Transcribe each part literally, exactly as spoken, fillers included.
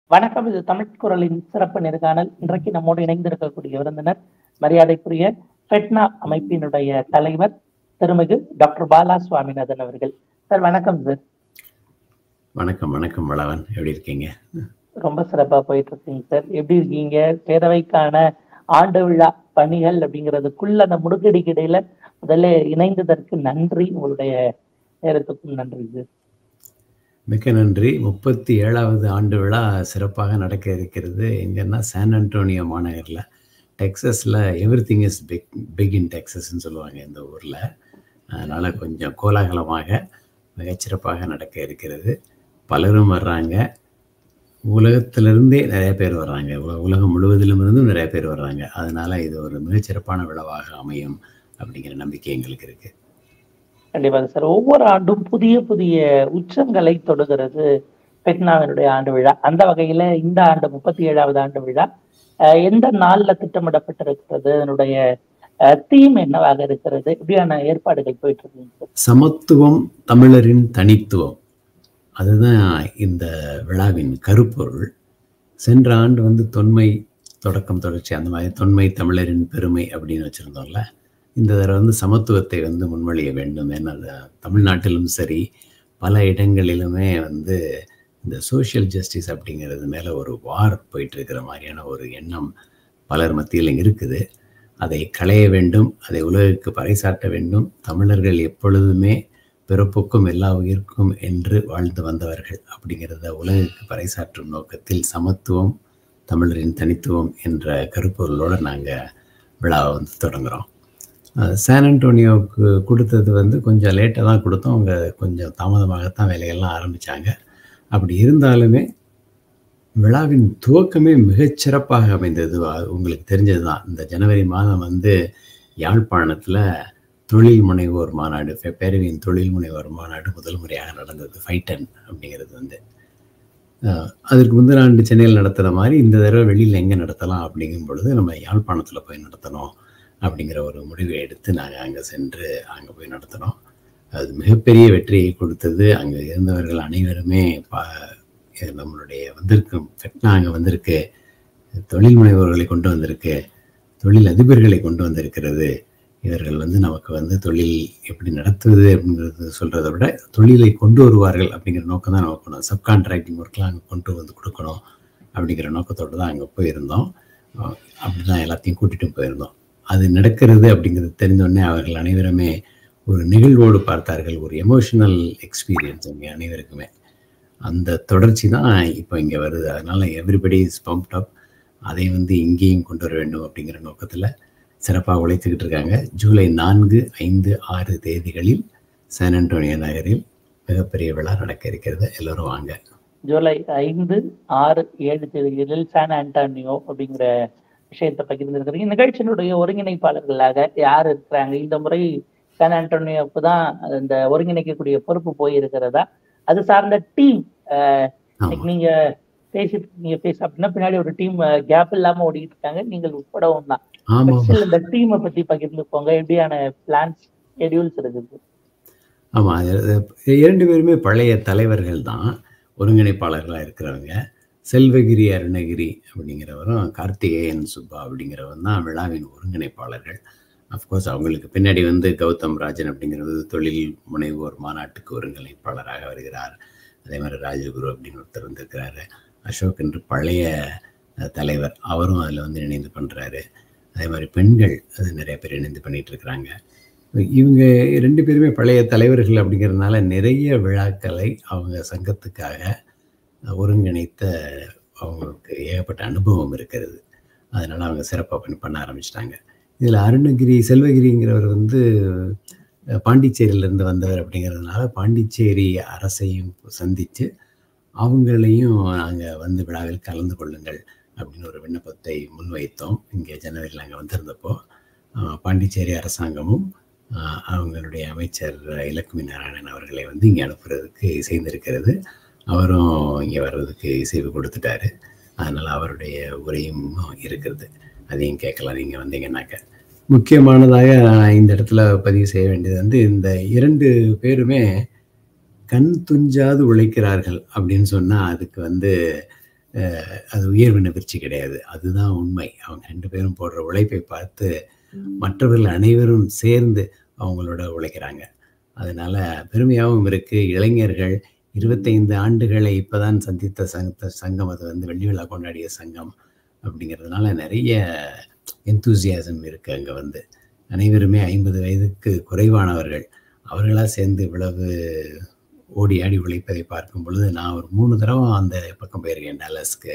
வணக்கம். இது தமிழ் குரலின் சிறப்பு நேர்காணல். இன்றைக்கு நம்மோடு இணைந்திருக்கக்கூடிய விருந்தினர் மரியாதைக்குரிய ஃபெட்னா அமைப்பினுடைய தலைவர் திருமிகு டாக்டர் பாலா சுவாமிநாதன் அவர்கள். சார் வணக்கம் சார். வணக்கம் வணக்கம் வளவன், எப்படி இருக்கீங்க? ரொம்ப சிறப்பா போயிட்டு இருக்கீங்க சார். எப்படி இருக்கீங்க? பேரவைக்கான ஆண்டு விழா பணிகள் அப்படிங்கிறதுக்குள்ள அந்த முடுக்கடிக்கு இடையில முதல்ல இணைந்ததற்கு நன்றி. உங்களுடைய நேரத்துக்கும் நன்றி சார். மிக்க நன்றி. முப்பத்தி ஏழாவது ஆண்டு விழா சிறப்பாக நடக்க இருக்கிறது. எங்கன்னா சான் அன்டோனியோ மாநகரில், டெக்ஸஸில். Everything is big big in டெக்ஸஸ்ன்னு சொல்லுவாங்க இந்த ஊரில். அதனால் கொஞ்சம் கோலாகலமாக மிகச்சிறப்பாக நடக்க இருக்கிறது. பலரும் வர்றாங்க, உலகத்திலிருந்தே நிறைய பேர் வர்றாங்க, உலகம் முழுவதிலும் இருந்தும் நிறைய பேர் வர்றாங்க. அதனால் இது ஒரு மிகச்சிறப்பான விழாவாக அமையும் அப்படிங்கிற நம்பிக்கை எங்களுக்கு இருக்குது. கண்டிப்பாக சார். ஒவ்வொரு ஆண்டும் புதிய புதிய உச்சங்களை தொடுகிறது ஃபெட்னாவினுடைய ஆண்டு விழா. அந்த வகையில இந்த ஆண்டு முப்பத்தி ஏழாவது ஆண்டு விழா எந்த நாள்ல திட்டமிடப்பட்டிருக்கிறது? அதனுடைய தீம் என்னவாக இருக்கிறது? இப்படியான ஏற்பாடுகள் போயிட்டு இருக்கு? சமத்துவம், தமிழரின் தனித்துவம், அதுதான் இந்த விழாவின் கருப்பொருள். சென்ற ஆண்டு வந்து தொன்மை தொடக்கம் தொடர்ச்சி அந்த மாதிரி தொன்மை தமிழரின் பெருமை அப்படின்னு வச்சுருந்தோம்ல. இந்த தடவை வந்து சமத்துவத்தை வந்து முன்மொழிய வேண்டும். ஏன்னா தமிழ்நாட்டிலும் சரி பல இடங்களிலுமே வந்து இந்த சோஷியல் ஜஸ்டிஸ் அப்படிங்கிறது மேலே ஒரு வார் போயிட்டுருக்கிற மாதிரியான ஒரு எண்ணம் பலர் மத்தியில் இருக்குது. அதை களைய வேண்டும், அதை உலகுக்கு பறைசாட்ட வேண்டும். தமிழர்கள் எப்பொழுதுமே பிறப்புக்கும் எல்லா உயிர்க்கும் என்று வாழ்ந்து வந்தவர்கள் அப்படிங்கிறத உலகுக்கு பறைசாற்றும் நோக்கத்தில் சமத்துவம், தமிழரின் தனித்துவம் என்ற கருப்பொருளோடு நாங்கள் விழாவை வந்து தொடங்குகிறோம். சான் அன்டோனியோவுக்கு கொடுத்தது வந்து கொஞ்சம் லேட்டாக தான் கொடுத்தோம். அவங்க கொஞ்சம் தாமதமாகத்தான் வேலைகள்லாம் ஆரம்பித்தாங்க. அப்படி இருந்தாலுமே விழாவின் துவக்கமே மிகச்சிறப்பாக அமைந்தது. உங்களுக்கு தெரிஞ்சது தான், இந்த ஜனவரி மாதம் வந்து யாழ்ப்பாணத்தில் தொழில் முனைவோர் மாநாடு, பேரவையின் தொழில் முனைவோர் மாநாடு முதல் முறையாக நடந்தது. ஃபைட்டன் அப்படிங்கிறது வந்து அதற்கு முந்தின ஆண்டு சென்னையில் நடத்துகிற மாதிரி இந்த தடவை வெளியில் எங்கே நடத்தலாம் அப்படிங்கும் பொழுது நம்ம யாழ்ப்பாணத்தில் போய் நடத்தணும் அப்படிங்கிற ஒரு முடிவை எடுத்து நாங்கள் அங்கே சென்று அங்கே போய் நடத்தினோம். அது மிகப்பெரிய வெற்றியை கொடுத்தது. அங்கே இருந்தவர்கள் அனைவருமே பா நம்மளுடைய வந்திருக்கும் ஃபெட்னா அங்கே வந்திருக்கு, தொழில் முனைவோர்களை கொண்டு வந்திருக்கு, தொழில் அதிபர்களை கொண்டு வந்திருக்கிறது. இவர்கள் வந்து நமக்கு வந்து தொழில் எப்படி நடத்துவது அப்படிங்கிறது சொல்கிறத விட தொழிலை கொண்டு வருவார்கள் அப்படிங்கிற நோக்கம் தான் நமக்கு வேணும். சப்கான்ட்ராக்டிங் ஒர்க்கெலாம் அங்கே கொண்டு வந்து கொடுக்கணும் அப்படிங்கிற நோக்கத்தோடு தான் அங்கே போயிருந்தோம். அப்படி தான் எல்லாத்தையும் கூட்டிகிட்டு போயிருந்தோம். அது நடக்கிறது அப்படிங்கிறது தெரிந்தோடனே அவர்கள் அனைவருமே ஒரு நிகழ்வோடு பார்த்தார்கள். ஒரு எமோஷனல் எக்ஸ்பீரியன்ஸ் இங்கே அனைவருக்குமே. அந்த தொடர்ச்சி தான் இப்போ இங்கே வருது. அதனால் எவ்ரிபடி இஸ் பம்ப்ட் அப். அதை வந்து இங்கேயும் கொண்டு வர வேண்டும் அப்படிங்கிற நோக்கத்தில் சிறப்பாக உழைத்துக்கிட்டு இருக்காங்க. ஜூலை நான்கு ஐந்து ஆறு தேதிகளில் சான் அன்டோனியோ நகரில் மிகப்பெரிய விழா நடக்க இருக்கிறது. எல்லோரும் வாங்க. ஜூலை ஐந்து ஆறு ஏழு தேதிகளில் சான் அன்டோனியோ அப்படிங்கிற விஷயத்தை பகிர்ந்துருக்கிறீங்க. நிகழ்ச்சியினுடைய ஒருங்கிணைப்பாளர்களாக யார் இருக்கிறாங்க? இந்த முறை சான் அன்டோனியோவுக்கு தான் இந்த ஒருங்கிணைக்கக்கூடிய பொறுப்பு போயிருக்கிறதா? அது சார்ந்த டீம் நீங்க பேசி நீங்க பேச அப்படின்னா பின்னாடி ஒரு டீம் கேப் இல்லாம ஓடிக்கிட்டு இருக்காங்க, நீங்கள் உட்படவும் தான். இந்த டீமை பத்தி பகிர்ந்துக்கோங்க. எப்படியான பிளான்ஸ், ஷெட்யூல்ஸ் இருக்குது? ஆமா, இரண்டு பேருமே பழைய தலைவர்கள் தான், ஒருங்கிணைப்பாளர்களாக இருக்கிறவங்க. செல்வகிரி அருணகிரி அப்படிங்கிறவரும் கார்த்திகேயன் சுப்பா அப்படிங்கிறவன் தான் விழாவின் ஒருங்கிணைப்பாளர்கள். அஃப்கோர்ஸ் அவங்களுக்கு பின்னாடி வந்து கௌதம் ராஜன் அப்படிங்கிறது தொழில் முனைவோர் மாநாட்டுக்கு ஒருங்கிணைப்பாளராக வருகிறார். அதே மாதிரி ராஜகுரு அப்படின்னு ஒருத்தர் வந்திருக்கிறாரு. அசோக் என்று பழைய தலைவர், அவரும் அதில் வந்து இணைந்து பண்ணுறாரு. அதே மாதிரி பெண்கள் அது நிறைய பேர் இணைந்து பண்ணிகிட்டு இருக்கிறாங்க. இவங்க ரெண்டு பேருமே பழைய தலைவர்கள் அப்படிங்கிறதுனால நிறைய விழாக்களை அவங்க சங்கத்துக்காக ஒருங்கிணைத்த அவங்களுக்கு ஏகப்பட்ட அனுபவம் இருக்கிறது. அதனால் அவங்க சிறப்பாக பண்ணி பண்ண ஆரம்பிச்சிட்டாங்க. இதில் அருணகிரி செல்வகிரிங்கிறவர் வந்து பாண்டிச்சேரியிலேருந்து வந்தவர் அப்படிங்கிறதுனால பாண்டிச்சேரி அரசையும் சந்தித்து அவங்களையும் நாங்கள் வந்து விழாவில் கலந்து கொள்ளுங்கள் அப்படின்னு ஒரு விண்ணப்பத்தை முன்வைத்தோம். இங்கே ஜனவரியில் அங்கே வந்திருந்தப்போ பாண்டிச்சேரி அரசாங்கமும் அவங்களுடைய அமைச்சர் இலக்குமி நாராயணன் அவர்களை வந்து இங்கே அனுப்புறதுக்கு இசைந்திருக்கிறது. அவரும் இங்கே வர்றதுக்கு இசைவு கொடுத்துட்டாரு. அதனால் அவருடைய உரையும் இருக்கிறது, அதையும் கேட்கலாம் நீங்கள் வந்தீங்கன்னாக்க. முக்கியமானதாக நான் இந்த இடத்துல பதிவு செய்ய வேண்டியது வந்து, இந்த இரண்டு பேருமே கண் துஞ்சாது உழைக்கிறார்கள் அப்படின்னு சொன்னால் அதுக்கு வந்து அது உயர்வு நிகழ்ச்சி கிடையாது. அதுதான் உண்மை. அவங்க ரெண்டு பேரும் போடுற உழைப்பை பார்த்து மற்றவர்கள் அனைவரும் சேர்ந்து அவங்களோட உழைக்கிறாங்க. அதனால பெருமையாகவும் இருக்கு. இளைஞர்கள் இருபத்தைந்து ஆண்டுகளை இப்போதான் சந்தித்த சங்க சங்கம் அது வந்து வெள்ளி விழா கொண்டாடிய சங்கம் அப்படிங்கிறதுனால நிறைய எந்தூசியாசம் இருக்குது. அங்கே வந்து அனைவருமே ஐம்பது வயதுக்கு குறைவானவர்கள். அவர்களாக சேர்ந்து இவ்வளவு ஓடி ஆடி உழைப்பதை பார்க்கும் பொழுது நான் ஒரு மூணு தடவை அந்த பக்கம் போயிருக்கேன். டல்லாஸ்க்கு,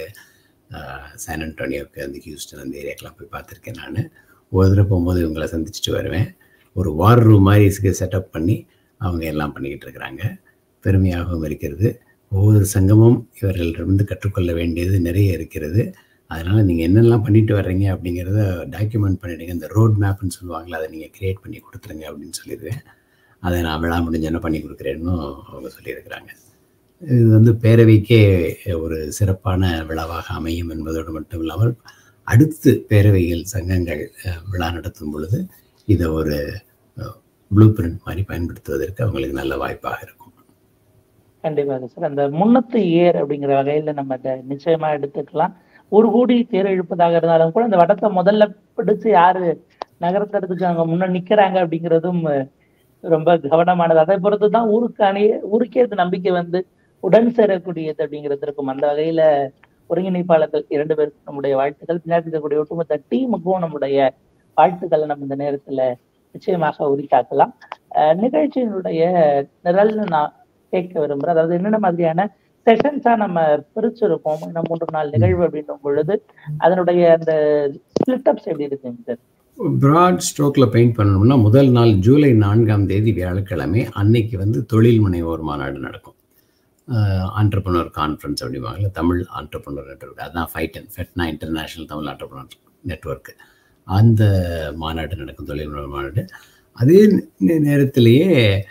சான் அன்டோனியோவுக்கு, அந்த ஹியூஸ்டன் அந்த ஏரியாக்கெலாம் போய் பார்த்துருக்கேன். நான் ஒரு தடவை போகும்போது இவங்களை சந்திச்சுட்டு வருவேன். ஒரு வார் ரூம் மாதிரி செட்டப் பண்ணி அவங்க எல்லாம் பண்ணிக்கிட்டு இருக்கிறாங்க. பெருமையாகவும் இருக்கிறது. ஒவ்வொரு சங்கமும் இவர்களிடமிருந்து கற்றுக்கொள்ள வேண்டியது நிறைய இருக்கிறது. அதனால் நீங்கள் என்னெல்லாம் பண்ணிட்டு வர்றீங்க அப்படிங்கிறத டாக்குமெண்ட் பண்ணிவிடுங்க. இந்த ரோட் மேப்னு சொல்லுவாங்களே, அதை நீங்கள் க்ரியேட் பண்ணி கொடுத்துருங்க அப்படின்னு சொல்லிடுவேன். அதை நான் விழா முடிஞ்சேன்னா பண்ணி கொடுக்குறேன்னு அவங்க சொல்லியிருக்கிறாங்க. இது வந்து பேரவைக்கே ஒரு சிறப்பான விழாவாக அமையும் என்பதோடு மட்டும் இல்லாமல் அடுத்து பேரவைகள் சங்கங்கள் விழா நடத்தும் பொழுது இதை ஒரு ப்ளூ பிரிண்ட் மாதிரி பயன்படுத்துவதற்கு அவங்களுக்கு நல்ல வாய்ப்பாக இருக்கும். கண்டிப்பாக சார். அந்த முன்னத்து ஏர் அப்படிங்கிற வகையில் நம்ம அதை நிச்சயமா எடுத்துக்கலாம். ஒரு கோடி தேர் இழுப்பதாக இருந்தாலும் கூட அந்த வடத்தை முதல்ல பிடிச்சு யாரு நகரத்துக்கு அங்கே முன்ன நிற்கிறாங்க அப்படிங்கிறதும் ரொம்ப கவனமானது. அதை பொறுத்து தான் ஊருக்கு அணிய ஊருக்கே அது நம்பிக்கை வந்து உடன் சேரக்கூடியது அப்படிங்கிறது இருக்கும். அந்த வகையில ஒருங்கிணைப்பாளர்கள் இரண்டு பேருக்கும் நம்முடைய வாழ்த்துக்கள். பின்னாடி இருக்கக்கூடிய ஒட்டுமொத்த டீமுக்கும் நம்முடைய வாழ்த்துக்களை நம்ம இந்த நேரத்துல நிச்சயமாக உரித்தாக்கலாம். அஹ் நிகழ்ச்சியினுடைய நிரல்னு நான் கேட்க விரும்புறேன். அதாவது என்னென்ன மாதிரியான செஷன்ஸா நம்ம பிரிச்சிருக்கோம் இன்னும் மூன்று நாள் நிகழ்வு அப்படின்னும் பொழுது அதனுடைய அந்த ஸ்பிளிட் அப்ஸ் எப்படி இருக்குங்க சார்? ப்ராட் ஸ்ட்ரோக்கில் பெயிண்ட் பண்ணணும்னா முதல் நாள் ஜூலை நான்காம் தேதி வியாழக்கிழமை அன்னைக்கு வந்து தொழில் முனைவோர் மாநாடு நடக்கும். ஆண்டர்ப்ரனர் கான்ஃபரன்ஸ் அப்படிவாங்கல்ல, தமிழ் ஆண்டர்ப்ரனர் நெட்வொர்க், அதுதான் ஃபைட்டன் FeTNA international Tamil entrepreneur network. அந்த மாநாடு நடக்கும், தொழில் முனைவோர் மாநாடு. அதே நேரத்திலேயே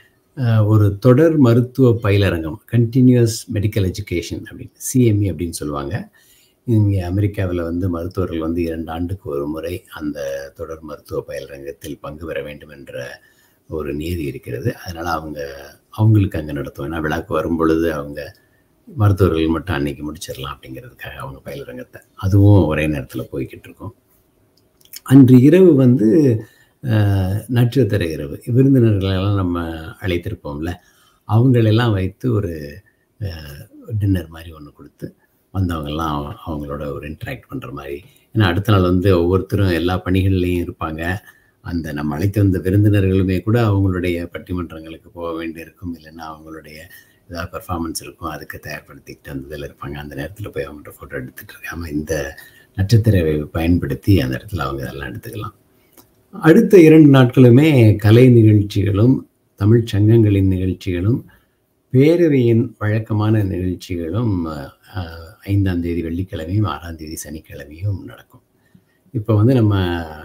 ஒரு தொடர் மருத்துவ பயிலரங்கம், கண்டினியூஸ் மெடிக்கல் எஜுகேஷன் அப்படின்னு சிஎம்இ அப்படின்னு சொல்லுவாங்க. இங்கே அமெரிக்காவில் வந்து மருத்துவர்கள் வந்து இரண்டு ஆண்டுக்கு ஒரு முறை அந்த தொடர் மருத்துவ பயிலரங்கத்தில் பங்கு பெற வேண்டும் என்ற ஒரு நீதி இருக்கிறது. அதனால் அவங்க அவங்களுக்கு அங்கே நடத்துவோம். ஏன்னா விழாக்கு வரும் பொழுது அவங்க மருத்துவர்கள் மட்டும் அன்னைக்கு முடிச்சிடலாம் அப்படிங்கிறதுக்காக அவங்க பயிலரங்கத்தை, அதுவும் ஒரே நேரத்தில் போய்கிட்டு இருக்கோம். அன்று இரவு வந்து நட்சத்திர இரவு, விருந்தினர்களெல்லாம் நம்ம அழைத்திருப்போம்ல, அவங்களெல்லாம் வைத்து ஒரு டின்னர் மாதிரி ஒன்று கொடுத்து வந்தவங்கெல்லாம் அவங்களோட ஒரு இன்ட்ராக்ட் பண்ணுற மாதிரி. ஏன்னா அடுத்த நாள் வந்து ஒவ்வொருத்தரும் எல்லா பணிகள்லையும் இருப்பாங்க. அந்த நம்ம அழைத்து வந்த விருந்தினர்களுமே கூட அவங்களுடைய பட்டிமன்றங்களுக்கு போக வேண்டியிருக்கும், இல்லைன்னா அவங்களுடைய ஏதாவது பர்ஃபார்மன்ஸ் இருக்கும், அதுக்கு தயார்படுத்திக்கிட்டு அந்த இதில் இருப்பாங்க. அந்த நேரத்தில் போய் அவங்கள்ட்ட ஃபோட்டோ எடுத்துகிட்டு இருக்காமல் இந்த நட்சத்திரவை பயன்படுத்தி அந்த இடத்துல அவங்க இதெல்லாம் எடுத்துக்கலாம். அடுத்த இரண்டு நாட்களுமே கலை நிகழ்ச்சிகளும் தமிழ் சங்கங்களின் நிகழ்ச்சிகளும் பேரவையின் வழக்கமான நிகழ்ச்சிகளும் ஐந்தாம் தேதி வெள்ளிக்கிழமையும் ஆறாம் தேதி சனிக்கிழமையும் நடக்கும். இப்போ வந்து நம்ம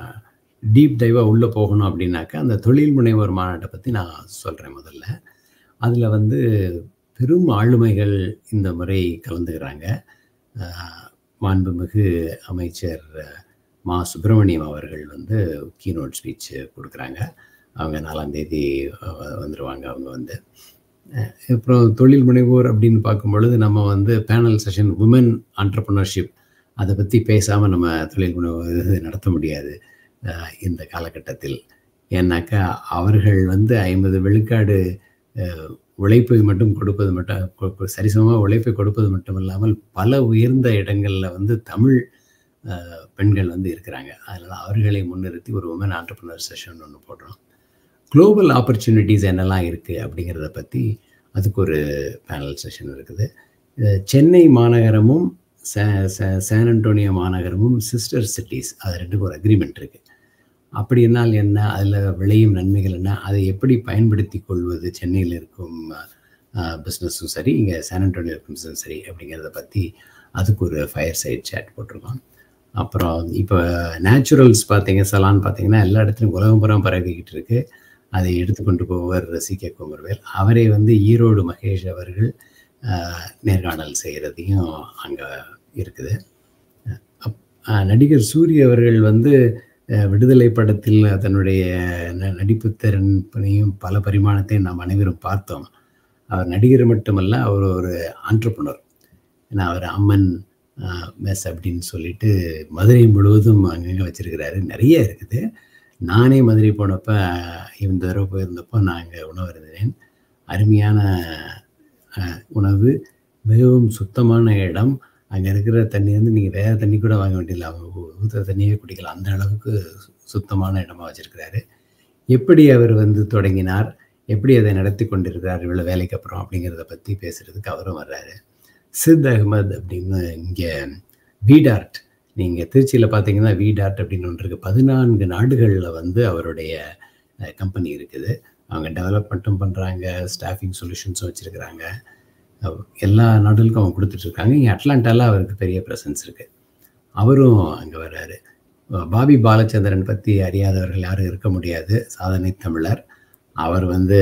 டீப் டைவாக உள்ளே போகணும் அப்படின்னாக்கா அந்த தொழில் முனைவோர் மாநாட்டை பற்றி நான் சொல்கிறேன். முதல்ல அதில் வந்து பெரும் ஆளுமைகள் இந்த முறை கலந்துக்கிறாங்க. மாண்புமிகு அமைச்சர் மா சுப்பிரமணியம் அவர்கள் வந்து கீனோட் ஸ்பீச் கொடுக்குறாங்க. அவங்க நாலாம் தேதி வந்துடுவாங்க. அவங்க வந்து அப்புறம் தொழில் முனைவோர் அப்படின்னு பார்க்கும் பொழுது நம்ம வந்து பேனல் செஷன் உமன் ஆண்டர்ப்ரனர்ஷிப் அதை பற்றி பேசாமல் நம்ம தொழில் முனைவோர் நடத்த முடியாது இந்த காலகட்டத்தில். ஏன்னாக்கா அவர்கள் வந்து ஐம்பது விழுக்காடு உழைப்பை மட்டும் கொடுப்பது மட்டும் சரிசமமாக உழைப்பை கொடுப்பது மட்டும் இல்லாமல் பல உயர்ந்த இடங்களில் வந்து தமிழ் பெண்கள் வந்து இருக்கிறாங்க. அதனால் அவர்களை முன்னிறுத்தி ஒரு உமன் ஆண்டர்ப்ரனர் செஷன் ஒன்று போடுறோம். குளோபல் ஆப்பர்ச்சுனிட்டிஸ் என்னெல்லாம் இருக்குது அப்படிங்கிறத பற்றி அதுக்கு ஒரு பேனல் செஷன் இருக்குது. சென்னை மாநகரமும் சான் அன்டோனியோ மாநகரமும் சிஸ்டர் சிட்டிஸ், அது ரெண்டுக்கும் ஒரு அக்ரிமெண்ட் இருக்குது. அப்படின்னால் என்ன, அதில் விளையும் நன்மைகள் என்ன, அதை எப்படி பயன்படுத்தி கொள்வது சென்னையில் இருக்கும் பிஸ்னஸும் சரி, இங்கே சான் அன்டோனியோ இருக்கும் பிஸ்னஸும் சரி அப்படிங்கிறத பற்றி அதுக்கு ஒரு ஃபயர் சைட் சேட் போட்டிருக்கோம். அப்புறம் இப்போ நேச்சுரல்ஸ் பார்த்தீங்க, சலான் பார்த்தீங்கன்னா எல்லா இடத்துலையும் உலகம் புறம் பரவிக்கிட்டு இருக்குது. அதை எடுத்துக்கொண்டு போவர் சி கே குமரவேல். அவரை வந்து ஈரோடு மகேஷ் அவர்கள் நேர்காணல் செய்கிறதையும் அங்கே இருக்குது. நடிகர் சூரிய அவர்கள் வந்து விடுதலை படத்தில் தன்னுடைய நடிப்பு திறனையும் பல பரிமாணத்தையும் நாம் அனைவரும் பார்த்தோம். அவர் நடிகர் மட்டுமல்ல, அவர் ஒரு ஆண்டர்ப்ரனர். ஏன்னா அவர் அம்மன் மெஸ் அப்படின்னு சொல்லிட்டு மதுரை முழுவதும் அங்கங்கே வச்சுருக்கிறாரு. நிறைய இருக்குது. நானே மதுரை போனப்போ இந்த தடவை போயிருந்தப்போ நான் அங்கே உணவு இருந்தேன். அருமையான உணவு, மிகவும் சுத்தமான இடம். அங்கே இருக்கிற தண்ணி வந்து நீங்கள் வேறு தண்ணி கூட வாங்க வேண்டியதில்லை, அவங்க ஊற்றுற தண்ணியே குடிக்கலாம். அந்த அளவுக்கு சுத்தமான இடமா வச்சுருக்கிறாரு. எப்படி அவர் வந்து தொடங்கினார், எப்படி அதை நடத்தி கொண்டிருக்கிறார் இவ்வளோ வேலைக்கு அப்புறம் அப்படிங்கிறத பற்றி பேசுகிறதுக்கு அவரும் வர்றாரு. சித் அகமது அப்படின்னு இங்கே வீடார்ட், நீங்கள் திருச்சியில் பார்த்தீங்கன்னா வீடார்ட் அப்படின்னு ஒன்று இருக்குது. பதினான்கு நாடுகளில் வந்து அவருடைய கம்பெனி இருக்குது. அவங்க டெவலப்மெண்ட்டும் பண்ணுறாங்க, ஸ்டாஃபிங் சொல்யூஷன்ஸும் வச்சுருக்கிறாங்க. எல்லா நாடுகளுக்கும் அவங்க கொடுத்துட்ருக்காங்க. இங்கே அட்லாண்டாவில் அவருக்கு பெரிய ப்ரெசன்ஸ் இருக்குது. அவரும் அங்கே வர்றாரு. பாபி பாலச்சந்திரன் பற்றி அறியாதவர்கள் யாரும் இருக்க முடியாது. சாதனை தமிழர். அவர் வந்து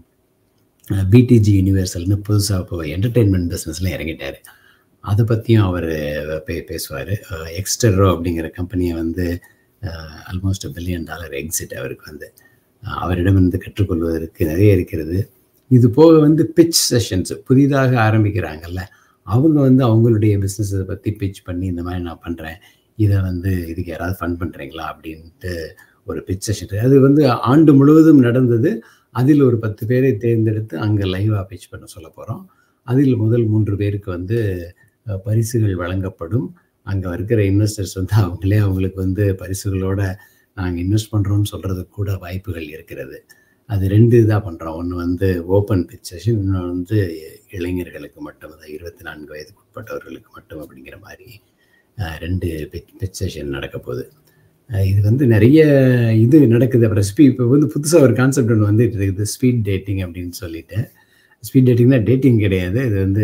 பிடிஜி யூனிவர்சல்னு புதுசாக இப்போ என்டர்டெயின்மெண்ட் பிஸ்னஸில் இறங்கிட்டார். அதை பற்றியும் அவர் பே பேசுவார். எக்ஸ்டர்ரோ அப்படிங்கிற கம்பெனியை வந்து ஆல்மோஸ்ட் பில்லியன் டாலர் எக்ஸிட் அவருக்கு வந்து. அவரிடமிருந்து கற்றுக்கொள்வதற்கு நிறைய இருக்கிறது. இது போக வந்து பிட்ச் செஷன்ஸ் புதிதாக ஆரம்பிக்கிறாங்கல்ல, அவங்க வந்து அவங்களுடைய பிஸ்னஸை பற்றி பிட்ச் பண்ணி இந்த மாதிரி நான் பண்ணுறேன், இதை வந்து இதுக்கு யாராவது ஃபண்ட் பண்ணுறீங்களா அப்படின்ட்டு ஒரு பிட்ச் செஷன். அது வந்து ஆண்டு முழுவதும் நடந்தது. அதில் ஒரு பத்து பேரை தேர்ந்தெடுத்து அங்கே லைவாக பிட்ச் பண்ண சொல்ல போகிறோம். அதில் முதல் மூன்று பேருக்கு வந்து பரிசுகள் வழங்கப்படும். அங்கே இருக்கிற இன்வெஸ்டர்ஸ் வந்து அவங்களே அவங்களுக்கு வந்து பரிசுகளோட நாங்கள் இன்வெஸ்ட் பண்ணுறோன்னு சொல்கிறதுக்கு கூட வாய்ப்புகள் இருக்கிறது. அது ரெண்டு இதாக பண்ணுறோம். ஒன்று வந்து ஓப்பன் பிட்ச் செஷன், இன்னொன்று வந்து இளைஞர்களுக்கு மட்டும், அதாவது இருபத்தி நான்கு வயதுக்கு உட்பட்டவர்களுக்கு மட்டும் அப்படிங்கிற மாதிரி ரெண்டு பிச் பிட்ச் செஷன் நடக்க போகுது. இது வந்து நிறைய இது நடக்குது. அப்புறம் ஸ்பீ இப்போ வந்து புதுசாக ஒரு கான்செப்ட் ஒன்று வந்துட்டு இருக்குது, ஸ்பீட் டேட்டிங் அப்படின்னு சொல்லிட்டு. ஸ்பீட் டேட்டிங்னா டேட்டிங் கிடையாது. இது வந்து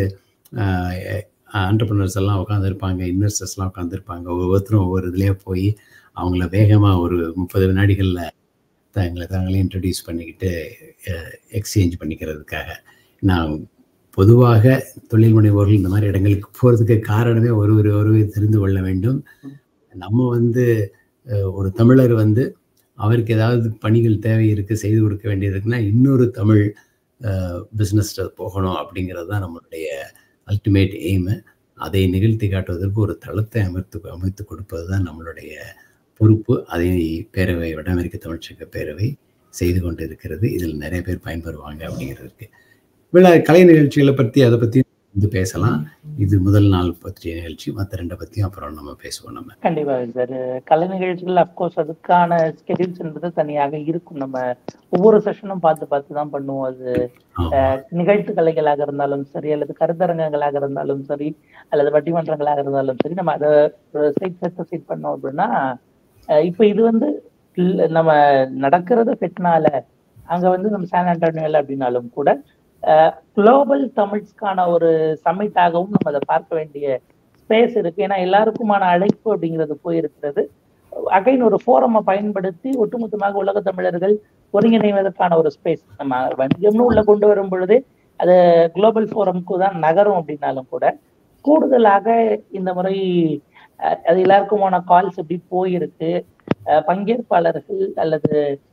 ஆண்டர்ப்ரனர்ஸ் எல்லாம் உட்காந்துருப்பாங்க, இன்வெஸ்டர்ஸ்லாம் உட்காந்துருப்பாங்க. ஒவ்வொருத்தரும் ஒவ்வொரு இதுலேயே போய் அவங்கள வேகமாக ஒரு முப்பது வினாடிகளில் தங்களை தாங்களே இன்ட்ரடியூஸ் பண்ணிக்கிட்டு எக்ஸ்சேஞ்ச் பண்ணிக்கிறதுக்காக. நான் பொதுவாக தொழில் முனைவோர்கள் இந்த மாதிரி இடங்களுக்கு போகிறதுக்கு காரணமே ஒருவர் ஒருவர் தெரிந்து கொள்ள வேண்டும். நம்ம வந்து ஒரு தமிழர் வந்து அவருக்கு ஏதாவது பணிகள் தேவை இருக்குது, செய்து கொடுக்க வேண்டியது இருக்குன்னா இன்னொரு தமிழ் பிஸ்னஸ்ல போகணும் அப்படிங்கிறது தான் நம்மளுடைய அல்டிமேட் எய்மு. அதை நிகழ்த்தி காட்டுவதற்கு ஒரு தளத்தை அமைத்து அமைத்து கொடுப்பது தான் நம்மளுடைய பொறுப்பு. அதை பேரவை, வட அமெரிக்க தமிழ்ச்சங்க பேரவை செய்து கொண்டு இருக்கிறது. இதில் நிறைய பேர் பயன்பெறுவாங்க அப்படிங்கிறதுக்கு. விழா கலை நிகழ்ச்சிகளை பற்றி அதை பற்றி வந்து பேசலாம். இது முதல் நாள் பற்றிய நிகழ்ச்சி. மற்ற ரெண்டை பற்றியும் அப்புறம் நம்ம பேசுவோம். நம்ம கண்டிப்பாக சார். கலை நிகழ்ச்சிகள் அப்கோர்ஸ் அதுக்கான ஸ்கெடியூல்ஸ் என்பது தனியாக இருக்கும். நம்ம ஒவ்வொரு செஷனும் பார்த்து பார்த்து தான் பண்ணுவோம். அது நிகழ்த்து கலைகளாக இருந்தாலும் சரி, அல்லது கருத்தரங்கங்களாக இருந்தாலும் சரி, அல்லது பட்டிமன்றங்களாக இருந்தாலும் சரி, நம்ம அதை சைட் செட் சைட் பண்ணோம் அப்படின்னா, இப்போ இது வந்து நம்ம நடக்கிறது பெட்னால, அங்க வந்து நம்ம சான் ஆண்டோனியோல அப்படின்னாலும் கூட குளோபல் தமிழ்ஸ்க்கான ஒரு சமிட்டாகவும் நம்ம அதை பார்க்க வேண்டிய ஸ்பேஸ் இருக்கு. ஏன்னா எல்லாருக்குமான அழைப்பு அப்படிங்கிறது போயிருக்கிறது. அகைன் ஒரு ஃபோரமை பயன்படுத்தி ஒட்டுமொத்தமாக உலக தமிழர்கள் ஒருங்கிணைவதற்கான ஒரு ஸ்பேஸ். நம்ம வணிகம்னு உள்ள கொண்டு வரும் பொழுதே அது குளோபல் ஃபோரம்க்கு தான் நகரும் அப்படின்னாலும் கூட கூடுதலாக இந்த முறை அது எல்லாருக்குமான கால்ஸ் எப்படி போயிருக்கு, பங்கேற்பாளர்கள் அல்லது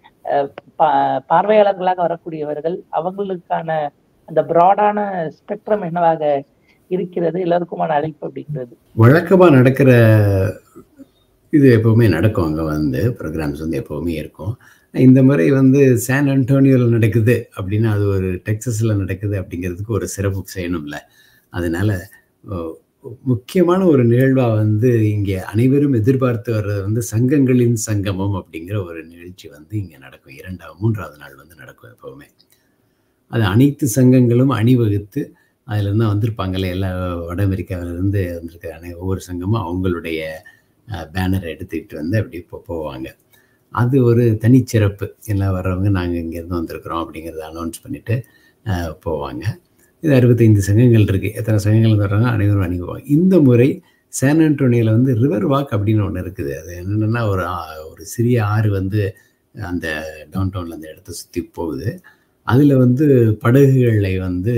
பார்வையாளர்களாக வரக்கூடியவர்கள் அவங்களுக்கான அந்த பிராடான ஸ்பெக்ட்ரம் என்னவாக இருக்கிறது, எல்லாருக்குமான அழைப்பு அப்படிங்கிறது வழக்கமா நடக்கிற இது எப்பவுமே நடக்கும். அங்கே வந்து ப்ரோக்ராம்ஸ் வந்து எப்பவுமே இருக்கும். இந்த முறை வந்து சான் ஆண்டோனியோவில் நடக்குது அப்படின்னா, அது ஒரு டெக்ஸஸில் நடக்குது அப்படிங்கிறதுக்கு ஒரு சிறப்பு செய்யணும்ல. அதனால முக்கியமான ஒரு நிகழ்வாக வந்து இங்கே அனைவரும் எதிர்பார்த்து வர்றது வந்து சங்கங்களின் சங்கமம் அப்படிங்கிற ஒரு நிகழ்ச்சி வந்து இங்கே நடக்கும். இரண்டாவது மூன்றாவது நாள் வந்து நடக்கும் எப்போவுமே. அது அனைத்து சங்கங்களும் அணிவகுத்து அதில் தான் வந்திருப்பாங்கல்ல, எல்லா வட அமெரிக்காவிலேருந்து வந்திருக்க அனை ஒவ்வொரு சங்கமும் அவங்களுடைய பேனரை எடுத்துக்கிட்டு வந்து அப்படி இப்போ போவாங்க. அது ஒரு தனிச்சிறப்பு. எல்லாம் வர்றவங்க நாங்கள் இங்கேருந்து வந்திருக்கிறோம் அப்படிங்கிறத அனௌன்ஸ் பண்ணிவிட்டு போவாங்க. இது அறுபத்தைந்து சங்கங்கள் இருக்குது. எத்தனை சங்கங்கள் வர்றாங்க அனைவரும் அணிவாங்க. இந்த முறை சான் ஆண்டோனியோவில் வந்து ரிவர் வாக் அப்படின்னு ஒன்று இருக்குது. அது என்னென்னா ஒரு ஒரு சிறிய ஆறு வந்து அந்த டவுன் டவுனில் அந்த இடத்த சுற்றி போகுது. அதில் வந்து படகுகளை வந்து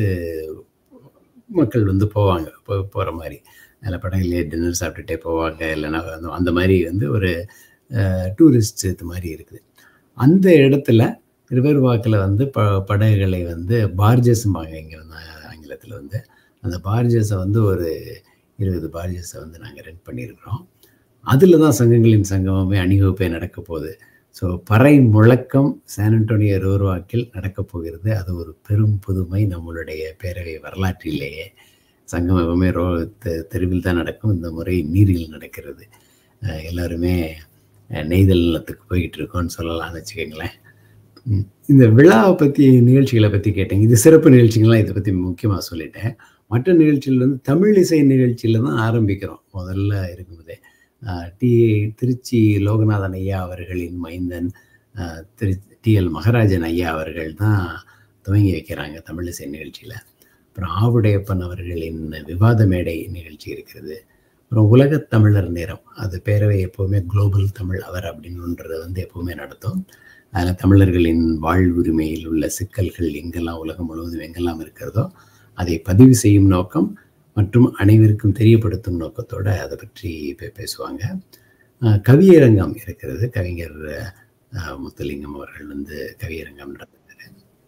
மக்கள் வந்து போவாங்க, போ போகிற மாதிரி. அதில் படகுலேயே டின்னர் சாப்பிட்டுட்டே போவாங்க. இல்லைன்னா அந்த மாதிரி வந்து ஒரு டூரிஸ்ட் இது மாதிரி இருக்குது. அந்த இடத்துல ரிவர் வாக்கில் வந்து ப படகுகளை வந்து பார்ஜஸ்ம்பாங்க இங்கே வந்து ஆங்கிலத்தில் வந்து. அந்த பார்ஜஸை வந்து ஒரு இருபது பாரிஜஸை வந்து நாங்கள் ரன் பண்ணியிருக்கிறோம். அதில் தான் சங்கங்களின் சங்கமமே அணிவகுப்பே நடக்க போகுது. ஸோ பறை முழக்கம் சான் அன்டோனியோ ரோரோவாக்கில் நடக்கப் போகிறது. அது ஒரு பெரும் புதுமை நம்மளுடைய பேரவை வரலாற்றிலேயே. சங்கம் எப்பவுமே ரோ தெருவில் தான் நடக்கும், இந்த முறை நீரில் நடக்கிறது. எல்லாருமே நெய்தல் நிலத்துக்கு போய்கிட்டு இருக்கோன்னு சொல்லலாம்னு வச்சுக்கோங்களேன். இந்த விழாவை பற்றி நிகழ்ச்சிகளை பற்றி கேட்டேங்க. இது சிறப்பு நிகழ்ச்சிகள்லாம் இதை பற்றி முக்கியமாக சொல்லிட்டேன். மற்ற நிகழ்ச்சிகள் வந்து தமிழ் இசை நிகழ்ச்சியில் தான் ஆரம்பிக்கிறோம். முதல்ல இருக்கும்போதே டி திருச்சி லோகநாதன் ஐயா அவர்களின் மைந்தன் திரு டி எல் மகராஜன் ஐயா அவர்கள் தான் துவங்கி வைக்கிறாங்க தமிழ் இசை நிகழ்ச்சியில். அப்புறம் ஆவுடையப்பன் அவர்களின் விவாத மேடை நிகழ்ச்சி இருக்கிறது. அப்புறம் உலகத் தமிழர் நேரம், அது பேரவை எப்போவுமே குளோபல் தமிழ் அவர் அப்படின்னுன்றது வந்து எப்போவுமே நடத்தும். அதில் தமிழர்களின் வாழ்வுரிமையில் உள்ள சிக்கல்கள் எங்கெல்லாம் உலகம் முழுவதும் எங்கெல்லாம் இருக்கிறதோ அதை பதிவு செய்யும் நோக்கம் மற்றும் அனைவருக்கும் தெரியப்படுத்தும் நோக்கத்தோடு அதை பற்றி பேசுவாங்க. கவியரங்கம் இருக்கிறது. கவிஞர் முத்துலிங்கம் அவர்கள் வந்து கவியரங்கம் நடத்துகிறார்.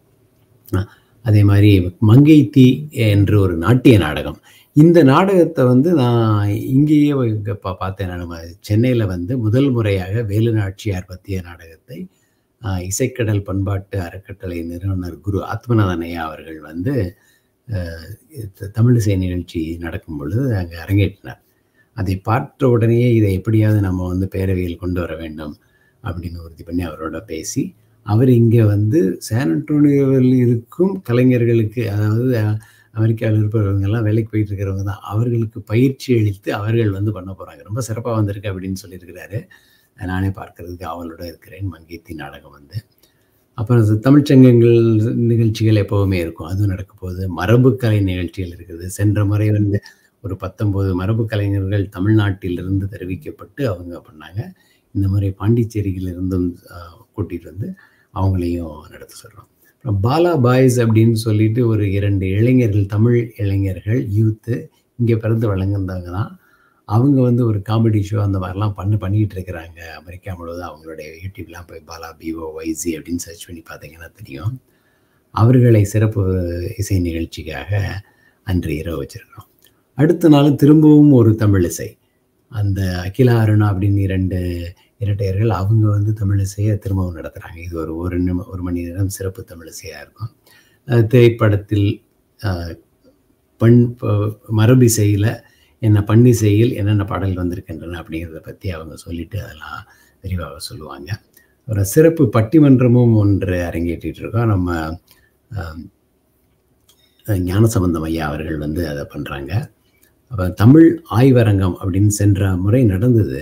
அதே மாதிரி மங்கைத்தி என்று ஒரு நாட்டிய நாடகம். இந்த நாடகத்தை வந்து நான் இங்கேயே பா பார்த்தேன். நான் சென்னையில் வந்து முதல் முறையாக வேலு நாச்சியார் பற்றிய நாடகத்தை இசைக்கடல் பண்பாட்டு அறக்கட்டளை நிறுவனர் குரு ஆத்மநாதன் ஐயா அவர்கள் வந்து தமிழிசை நிகழ்ச்சி நடக்கும் பொழுது அங்கே அரங்கேற்றினார். அதை பார்த்த உடனேயே இதை எப்படியாவது நம்ம வந்து பேரவையில் கொண்டு வர வேண்டும் அப்படின்னு உறுதி பண்ணி அவரோட பேசி, அவர் இங்கே வந்து சான் அன்டோனியோவில் இருக்கும் கலைஞர்களுக்கு, அதாவது அமெரிக்காவில் இருப்பவங்கெல்லாம் வேலைக்கு போயிட்டு இருக்கிறவங்க தான், அவர்களுக்கு பயிற்சி அளித்து அவர்கள் வந்து பண்ண போகிறாங்க. ரொம்ப சிறப்பாக வந்திருக்கு அப்படின்னு சொல்லியிருக்கிறாரு. நானே பார்க்கறதுக்கு அவளோட இருக்கிறேன். மங்கைத்தி நாடகம் வந்து அப்புறம் தமிழ்ச்சங்கங்கள் நிகழ்ச்சிகள் எப்போவுமே இருக்கும், அதுவும் நடக்க போகுது. மரபு கலை நிகழ்ச்சிகள் இருக்குது. சென்ற முறை வந்து ஒரு பத்தொம்போது மரபு கலைஞர்கள் தமிழ்நாட்டிலிருந்து தெரிவிக்கப்பட்டு அவங்க பண்ணாங்க. இந்த முறை பாண்டிச்சேரியிலிருந்தும் கூட்டிகிட்டு வந்து அவங்களையும் நடத்த சொல்கிறோம். அப்புறம் பாலா பாய்ஸ் அப்படின்னு சொல்லிட்டு ஒரு இரண்டு இளைஞர்கள், தமிழ் இளைஞர்கள், யூத்து இங்கே பிறந்து வழங்குனவங்க தான். அவங்க வந்து ஒரு காமெடி ஷோ அந்த மாதிரிலாம் பண்ணி பண்ணிக்கிட்டு இருக்கிறாங்க அமெரிக்கா முழுவதும். அவங்களுடைய யூடியூப்லாம் போய் பாலா பிஓ ஒய்சி அப்படின்னு சர்ச் பண்ணி பார்த்தீங்கன்னா தெரியும். அவர்களை சிறப்பு இசை நிகழ்ச்சிக்காக அன்று இரவு வச்சுருக்கிறோம். அடுத்த நாள் திரும்பவும் ஒரு தமிழ் இசை. அந்த அகிலா அருணா அப்படின்னு இரண்டு இரட்டையர்கள் அவங்க வந்து தமிழ் இசையை திரும்பவும் நடத்துகிறாங்க. இது ஒரு ஒரு நிமி ஒரு மணி நேரம் சிறப்பு தமிழ் இசையாக இருக்கும். திரைப்படத்தில் பண் மரபிசையில் என்ன பன்னிசையில் என்னென்ன பாடல் வந்திருக்கின்றன அப்படிங்கிறத பற்றி அவங்க சொல்லிட்டு அதெல்லாம் விரிவாக சொல்லுவாங்க. ஒரு சிறப்பு பட்டிமன்றமும் ஒன்று அரங்கேற்றிட்டு இருக்கோம். நம்ம ஞானசம்பந்தம் ஐயா அவர்கள் வந்து அதை பண்ணுறாங்க. அப்போ தமிழ் ஆய்வரங்கம் அப்படின்னு சென்ற முறை நடந்தது.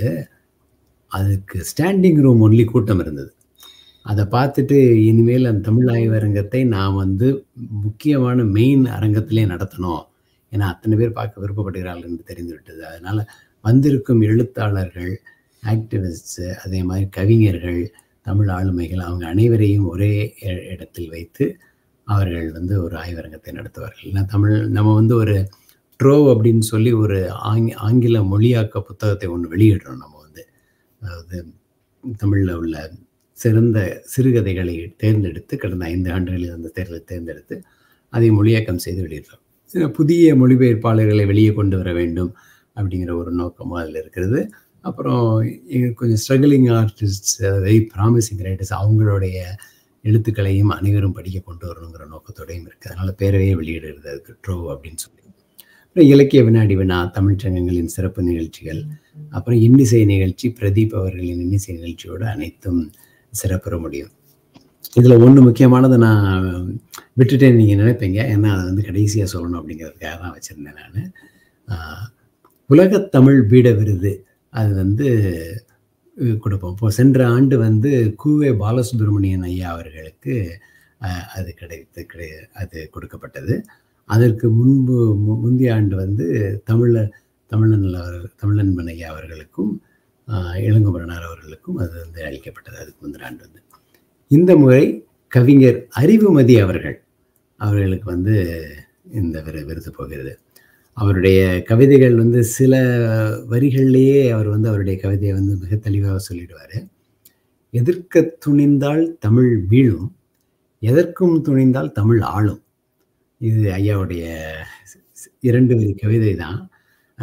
அதுக்கு ஸ்டாண்டிங் ரூம் ஒன்லி கூட்டம் இருந்தது. அதை பார்த்துட்டு இனிமேல் அந்த தமிழ் ஆய்வரங்கத்தை நான் வந்து முக்கியமான மெயின் அரங்கத்திலே நடத்தணும், ஏன்னா அத்தனை பேர் பார்க்க விருப்பப்படுகிறார்கள் என்று தெரிந்து விட்டது. அதனால் வந்திருக்கும் எழுத்தாளர்கள், ஆக்டிவிஸ்ட்ஸு, அதே மாதிரி கவிஞர்கள், தமிழ் ஆளுமைகள், அவங்க அனைவரையும் ஒரே இடத்தில் வைத்து அவர்கள் வந்து ஒரு ஆய்வரங்கத்தை நடத்துவார்கள். ஏன்னா தமிழ் நம்ம வந்து ஒரு ட்ரோவ் அப்படின்னு சொல்லி ஒரு ஆங் ஆங்கில மொழியாக்க புத்தகத்தை ஒன்று வெளியிடுறோம். நம்ம வந்து அதாவது தமிழில் உள்ள சிறந்த சிறுகதைகளை தேர்ந்தெடுத்து கடந்த ஐந்து ஆண்டுகளில் அந்த தேர்தலை தேர்ந்தெடுத்து அதை மொழியாக்கம் செய்து வெளியிடுறோம். புதிய மொழிபெயர்ப்பாளர்களை வெளியே கொண்டு வர வேண்டும் அப்படிங்கிற ஒரு நோக்கமும் அதில் இருக்கிறது. அப்புறம் கொஞ்சம் struggling artists, very promising writers, அவங்களுடைய எழுத்துக்களையும் அனைவரும் படிக்க கொண்டு வரணுங்கிற நோக்கத்தோடையும் இருக்குது. அதனால் பேரவையே வெளியிடுறது அதுக்கு ட்ரோவ் அப்படின்னு சொல்லி. அப்புறம் இலக்கிய வினாடி வினா, தமிழ்ச்சங்கங்களின் சிறப்பு நிகழ்ச்சிகள், அப்புறம் இன்னிசை நிகழ்ச்சி, பிரதீப் அவர்களின் இன்னிசை நிகழ்ச்சியோடு அனைத்தும் சிறப்புற முடியும். இதில் ஒன்று முக்கியமானதை நான் விட்டுட்டேன்னு நீங்கள் நினைப்பீங்க, ஏன்னா அதை வந்து கடைசியாக சொல்லணும் அப்படிங்கிறதுக்காக தான் வச்சுருந்தேன் நான். உலகத்தமிழ் பீட விருது அது வந்து கொடுப்போம். இப்போ சென்ற ஆண்டு வந்து கூவே பாலசுப்ரமணியன் ஐயா அவர்களுக்கு அது கிடைத்து கிடை அது கொடுக்கப்பட்டது. அதற்கு முன்பு முந்தைய ஆண்டு வந்து தமிழ தமிழன் தமிழன்பன் ஐயா அவர்களுக்கும் இளங்குமரனார் அவர்களுக்கும் அது வந்து அளிக்கப்பட்டது. அதுக்கு முந்தின ஆண்டு வந்து இந்த முறை கவிஞர் அறிவுமதி அவர்கள் அவர்களுக்கு வந்து இந்த விரு விருது போகிறது. அவருடைய கவிதைகள் வந்து சில வரிகள்லேயே அவர் வந்து அவருடைய கவிதையை வந்து மிக தெளிவாக சொல்லிடுவார். எதிர்க்க துணிந்தால் தமிழ் வீழும், எதற்கும் துணிந்தால் தமிழ் ஆளும். இது ஐயாவுடைய இரண்டு வரி கவிதை தான்.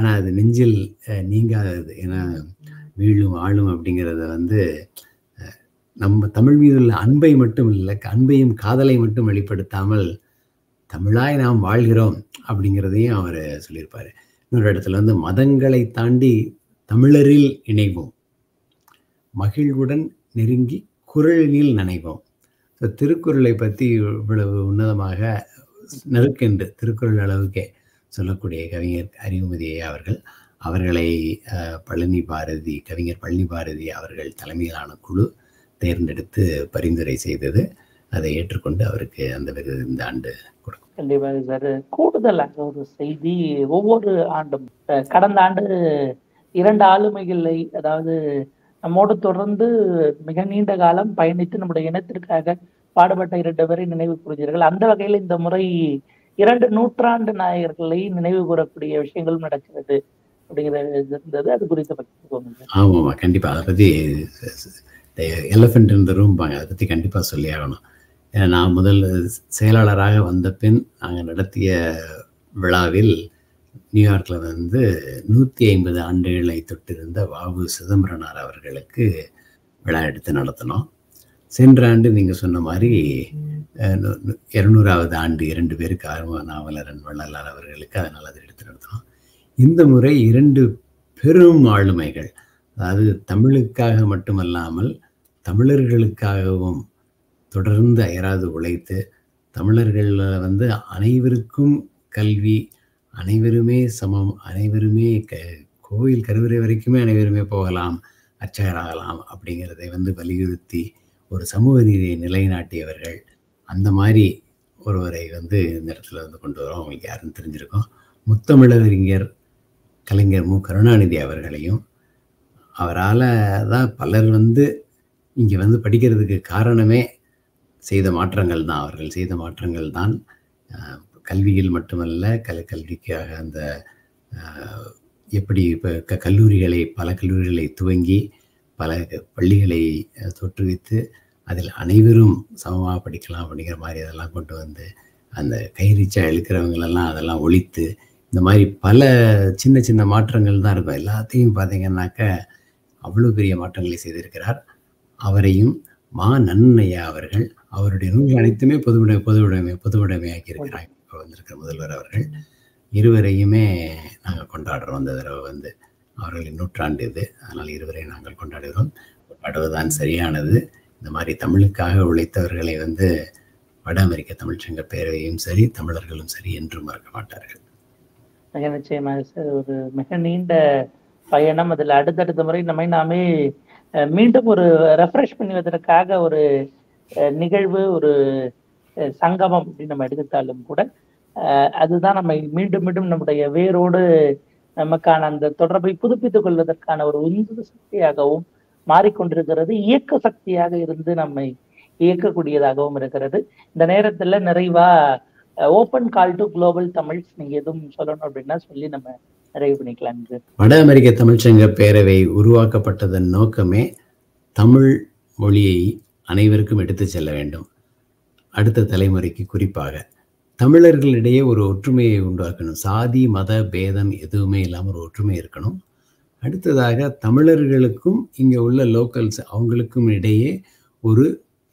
ஆனால் அது நெஞ்சில் நீங்காதது. ஏன்னா வீழும் ஆளும் அப்படிங்கிறத வந்து நம்ம தமிழ் மீது உள்ள அன்பை மட்டும் இல்லை, அன்பையும் காதலை மட்டும் வெளிப்படுத்தாமல் தமிழாய் நாம் வாழ்கிறோம் அப்படிங்கிறதையும் அவர் சொல்லியிருப்பார். இன்னொரு இடத்துல வந்து மதங்களை தாண்டி தமிழரில் இணைவோம், மகிழ்வுடன் நெருங்கி குரலில் நனைவோம். ஸோ திருக்குறளை பற்றி இவ்வளவு உன்னதமாக நெருக்கென்று திருக்குறள் அளவுக்கே சொல்லக்கூடிய கவிஞர் அறிவுமதி அவர்கள், அவர்களை பழனி பாரதி கவிஞர் பழனி பாரதி அவர்கள் தலைமையிலான குழு தேர்ந்தெடுத்து பரிந்துரை செய்தது. அதை ஏற்றுக்கொண்டு அவருக்கு அந்த விருது இந்த ஆண்டு கொடுக்கும். கண்டிப்பாக சார். கூடுதலாக ஒரு செய்தி, ஒவ்வொரு ஆண்டும் கடந்த ஆண்டு இரண்டு ஆளுமைகளை, அதாவது நம்மோடு தொடர்ந்து மிக நீண்ட காலம் பயணித்து நம்முடைய இனத்திற்காக பாடுபட்ட இரண்டு பேரை நினைவு கூறுகிறீர்கள். அந்த வகையில் இந்த முறை இரண்டு நூற்றாண்டு நாயகர்களை நினைவு கூறக்கூடிய விஷயங்களும் நடக்கிறது அப்படிங்கிறது இருந்தது. அது குறித்து பகிர்ந்துக்கோங்க. ஆமாம்மா, கண்டிப்பாக. அதை பற்றி எலஃபென்ட் இந்த ரூம் பாங்க, அதை பற்றி கண்டிப்பாக சொல்லி ஆகணும். ஏன்னா நான் முதல் செயலாளராக வந்த பின் நாங்கள் நடத்திய விழாவில் நியூயார்க்கில் வந்து நூற்றி ஐம்பது ஆண்டுகளை தொட்டிருந்த வாவு சிதம்பரனார் அவர்களுக்கு விழா எடுத்து நடத்தினோம். சென்ற ஆண்டு நீங்கள் சொன்ன மாதிரி இருநூறாவது ஆண்டு இரண்டு பேருக்கு ஆர்வ நாவலரன் வள்ளலார் அவர்களுக்கு, அதனால் அதை எடுத்து நடத்தினோம். இந்த முறை இரண்டு பெரும் ஆளுமைகள், அதாவது தமிழுக்காக மட்டுமல்லாமல் தமிழர்களுக்காகவும் தொடர்ந்து அயராது உழைத்து, தமிழர்களில் வந்து அனைவருக்கும் கல்வி, அனைவருமே சமம், அனைவருமே க கோயில் கருவறை வரைக்குமே அனைவருமே போகலாம், அர்ச்சகராகலாம் அப்படிங்கிறதை வந்து வலியுறுத்தி ஒரு சமூக நீதியை நிலைநாட்டியவர்கள். அந்த மாதிரி ஒருவரை வந்து இந்த இடத்துல வந்து கொண்டு வரோம். அவங்களுக்கு யாருன்னு தெரிஞ்சிருக்கோம். முத்தமிழறிஞர் கலைஞர் மு கருணாநிதி அவர்களையும், அவரால் தான் பலர் வந்து இங்கே வந்து படிக்கிறதுக்கு காரணமே செய்த மாற்றங்கள் தான். அவர்கள் செய்த மாற்றங்கள் தான் கல்வியில் மட்டுமல்ல, கல கல்விக்காக அந்த எப்படி இப்போ க கல்லூரிகளை பல கல்லூரிகளை துவங்கி பல பள்ளிகளை தோற்றுவித்து அதில் அனைவரும் சமமாக படிக்கலாம் அப்படிங்கிற மாதிரி அதெல்லாம் கொண்டு வந்து, அந்த கைரீச்சா இழுக்கிறவங்களெல்லாம் அதெல்லாம் ஒழித்து, இந்த மாதிரி பல சின்ன சின்ன மாற்றங்கள் தான் இருக்கும். எல்லாத்தையும் பார்த்தீங்கன்னாக்க அவ்வளோ பெரிய மாற்றங்களை செய்திருக்கிறார். அவரையும் மா நன்னையா அவர்கள், அவருடைய நூல்கள் அனைத்துமே பொதுவுடை பொதுவுடைமை பொதுவுடைமையாக்கி இருக்கிறாங்க. இப்போ வந்திருக்கிற முதல்வர் அவர்கள், இருவரையுமே நாங்கள் கொண்டாடுறோம். அந்த தடவை வந்து அவர்களின் நூற்றாண்டு இது, அதனால் இருவரையும் நாங்கள் கொண்டாடுகிறோம். கொண்டாடுவதுதான் சரியானது. இந்த மாதிரி தமிழுக்காக உழைத்தவர்களை வந்து வட அமெரிக்க தமிழ்ச்சங்க பேரவையும் சரி, தமிழர்களும் சரி என்றும் மறக்க மாட்டார்கள். மிக நிச்சயமாக சார். ஒரு மிக நீண்ட பயணம். அதில் அடுத்தடுத்த முறை நம்மை நாமே மீண்டும் ஒரு ரெஃப்ரெஷ் பண்ணுவதற்காக ஒரு நிகழ்வு, ஒரு சங்கமம் அப்படின்னு நம்ம எடுத்தாலும் கூட அதுதான் நம்ம மீண்டும் மீண்டும் நம்முடைய வேரோடு நமக்கான அந்த தொடர்பை புதுப்பித்துக் கொள்வதற்கான ஒரு உந்து சக்தியாகவும் மாறிக்கொண்டிருக்கிறது. இயக்க சக்தியாக இருந்து நம்மை இயக்கக்கூடியதாகவும் இருக்கிறது. இந்த நேரத்துல நிறைவா open call to global Tamils நீங்க எதுவும் சொல்லணும் அப்படின்னா சொல்லி நம்ம நிறைவு பண்ணிக்கலாம். வட அமெரிக்க தமிழ்ச்சங்க பேரவை உருவாக்கப்பட்டதன் நோக்கமே தமிழ் மொழியை அனைவருக்கும் எடுத்து செல்ல வேண்டும். அடுத்த தலைமுறைக்கு குறிப்பாக தமிழர்களிடையே ஒரு ஒற்றுமையை உண்டாக்கணும். சாதி மத பேதம் எதுவுமே இல்லாமல் ஒரு ஒற்றுமை இருக்கணும். அடுத்ததாக தமிழர்களுக்கும் இங்கே உள்ள லோக்கல்ஸ் அவங்களுக்கும் இடையே ஒரு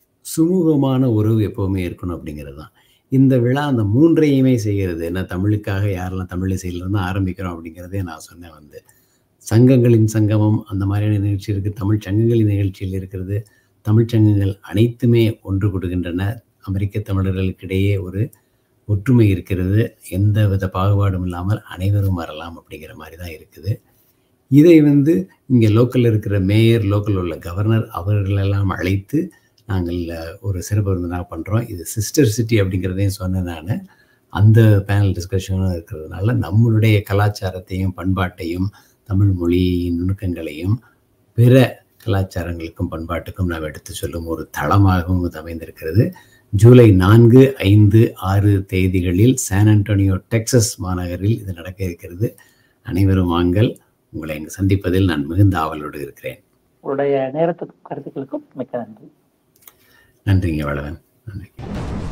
சுமூகமான உறவு எப்போவுமே இருக்கணும் அப்படிங்கிறது தான் இந்த விழா. அந்த மூன்றையுமே செய்கிறது. என்ன, தமிழுக்காக யாரெல்லாம் தமிழ் இசையிலிருந்து ஆரம்பிக்கிறோம் அப்படிங்கிறதே நான் சொன்னேன். வந்து சங்கங்களின் சங்கமம் அந்த மாதிரியான நிகழ்ச்சி இருக்குது, தமிழ் சங்கங்களின் நிகழ்ச்சியில் இருக்கிறது. தமிழ் சங்கங்கள் அனைத்துமே ஒன்று கொடுக்கின்றன. அமெரிக்க தமிழர்களுக்கிடையே ஒரு ஒற்றுமை இருக்கிறது. எந்த வித பாகுபாடும் இல்லாமல் அனைவரும் வரலாம் அப்படிங்கிற மாதிரி தான் இருக்குது. இதை வந்து இங்கே லோக்கலில் இருக்கிற மேயர், லோக்கலில் உள்ள கவர்னர் அவர்களெல்லாம் அழைத்து நாங்கள் ஒரு சிறப்பு விருந்தினாக பண்ணுறோம். இது சிஸ்டர் சிட்டி அப்படிங்கிறதையும் சொன்னேன் நான். அந்த பேனல் டிஸ்கஷனும் இருக்கிறதுனால நம்மளுடைய கலாச்சாரத்தையும் பண்பாட்டையும் தமிழ் மொழியின் நுணுக்கங்களையும் பிற கலாச்சாரங்களுக்கும் பண்பாட்டுக்கும் நாம் எடுத்து சொல்லும் ஒரு தளமாகவும் இது அமைந்திருக்கிறது. ஜூலை நான்கு ஐந்து ஆறு தேதிகளில் சான் அன்டோனியோ டெக்சஸ் மாநகரில் இது நடக்க இருக்கிறது. அனைவரும் வாங்கள். உங்களை இங்கு சந்திப்பதில் நான் மிகுந்த ஆவலோடு இருக்கிறேன். உங்களுடைய நேரத்துக்கும் கருத்துக்களுக்கும் மிக்க நன்றி. நன்றிங்க வளவன். நன்றி.